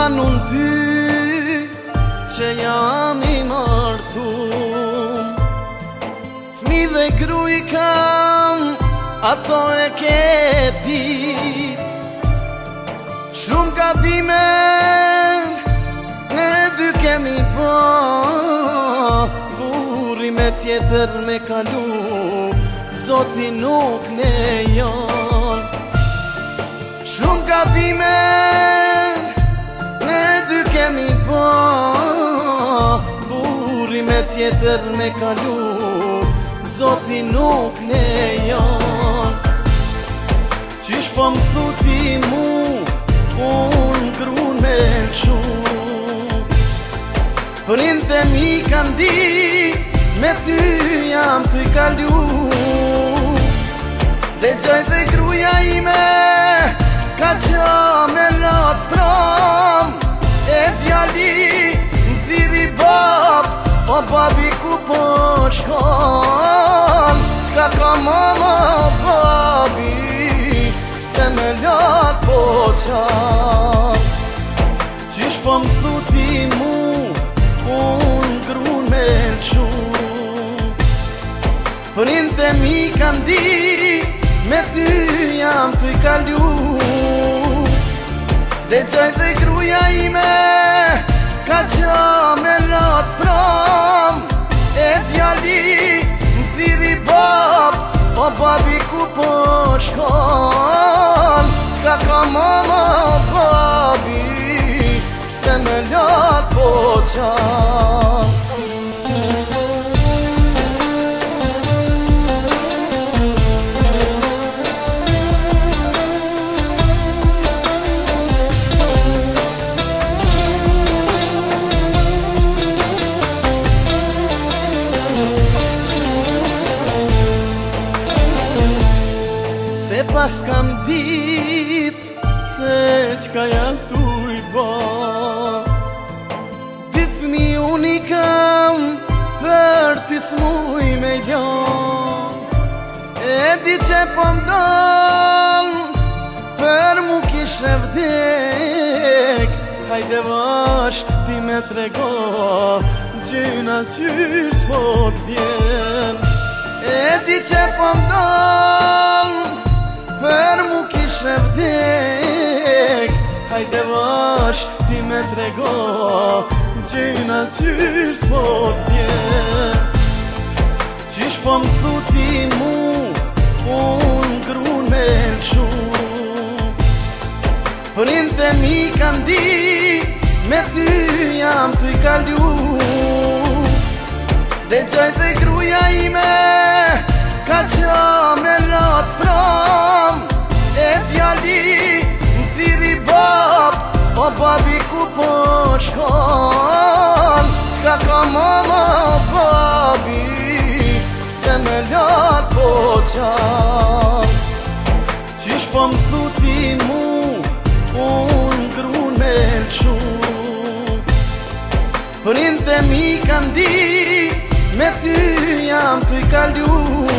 anun ty që jam I martum. Fmi dhe gruj kam, ato e ke dit. Shumë gabime ne dy kemi ba, burri me tjetër me kalu, Zoti nuk lejon. Shumë gabime ne dy kemi ba, burri me tjetër me kalu, Zoti nuk lejon. Qish po m'thu ti mu, unë grun me lëshu, printe mi kanë di, me ty jam t'u I kalu. Dhe gjaj dhe gruja ime, ka qa me lot pram, e djali m'thiri bab, o babi ku po shkon, qka ka mama o babi, pse me lot po qan. Qish po m'thu ti mu, unë grun me lëshu, printe mi kanë di, me ty jam t'u I kalu. Dhe gjaj dhe gruja ime, ka qa me lot pram, e djali m'thiri bab, o babi ku po shkon, qka ka mama o babi, pse me lot po qan. Se pas kam dit se qka jam t'u I ba, dy fmi unë I kam për t'i s'muj me jan. E di që po m'don për mu kishe vdek, hajde vash ti me trego gjyna qyr s'po t'vjen. E di që po m'don për mu kishe vdek, hajde vash ti me trego gjyna qyr s'po t'vjen. Qish po m'thu ti mu, unë grun me lëshu, printe mi kanë di, me ty jam t'u I kalu. Dhe gjaj dhe gruja ime, ka qa me lot pram, e djali m'thiri bab, o babi ku po shkon, qka ka mama o babi, pse me lot po qan. Qish po m'thu ti mu, unë grun me lëshu, printe mi kanë di, me ty jam t'u I kalu.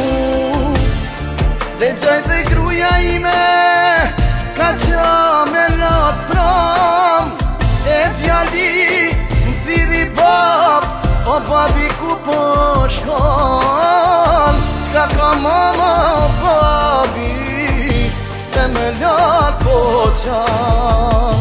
Dhe gjaj dhe gruja ime, ka qa me lot pram, e djali m'thiri bab, o babi ku po shkon, qka ka mama o babi, pse me lot po qan.